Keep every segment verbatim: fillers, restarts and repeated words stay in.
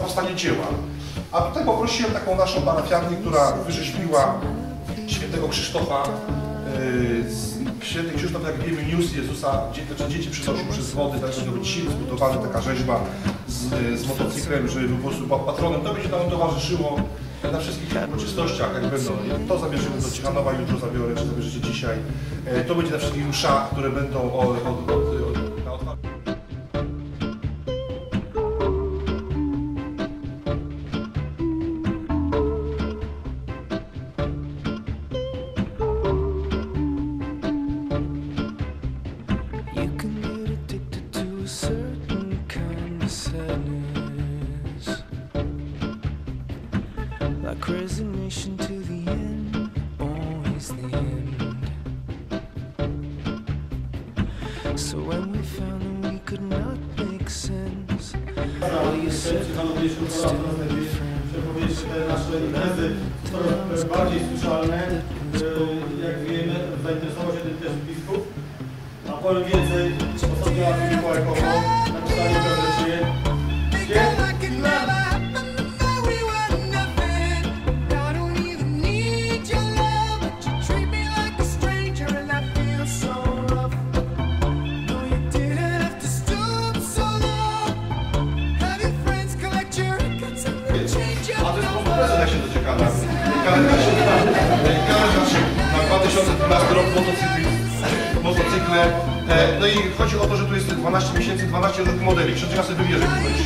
powstanie dzieła. A tutaj poprosiłem taką naszą parafiankę, która wyrzeźbiła świętego Krzysztofa. Święty Krzysztof, jak wiemy, niósł Jezusa, znaczy dzieci przynosił przez wody, tak żeby być dzisiaj zbudowana taka rzeźba z, z motocyklem, żeby po prostu był patronem. To będzie nam towarzyszyło na wszystkich uroczystościach, jak będą. To zabierzemy do Ciechanowa, jutro zabiorę, czy zabierzecie dzisiaj. To będzie na wszystkich mszach, które będą od, od, od, od, na otwarciu. Like resignation to the end, always the end. So when we found that we could not make sense, well, you said przepowiedzieć te nasze imprezy coraz bardziej słyszalne. Jak wiemy, zainteresował się tym też biskup. A powiem więcej, ostatnio Filipa Ekowo napisali w gazecie jak się docieka na dwa tysiące dwunasty rok motocykl, motocykle. No i chodzi o to, że tu jest dwanaście miesięcy, dwanaście różnych modeli. Przecież sobie wybierze.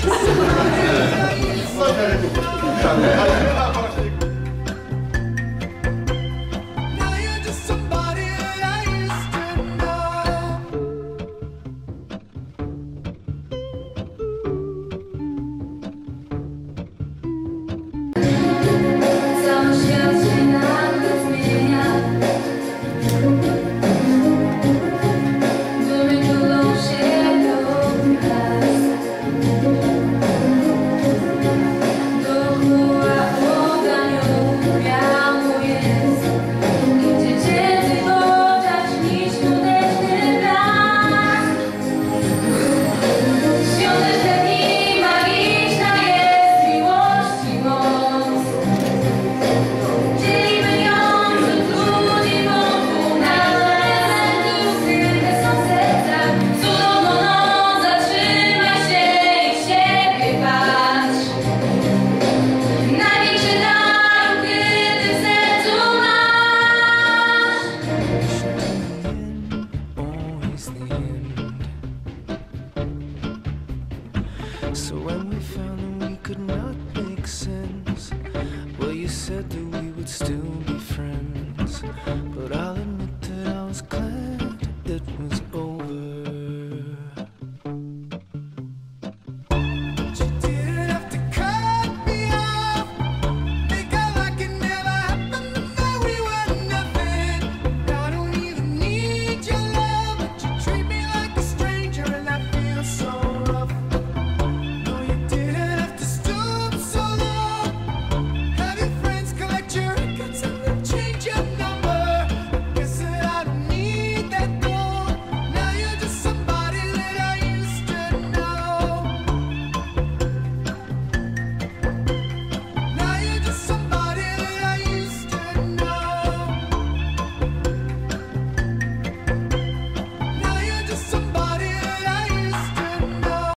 So when we found that we could not make sense, well, you said that we would still be friends, but I'll admit that I was glad.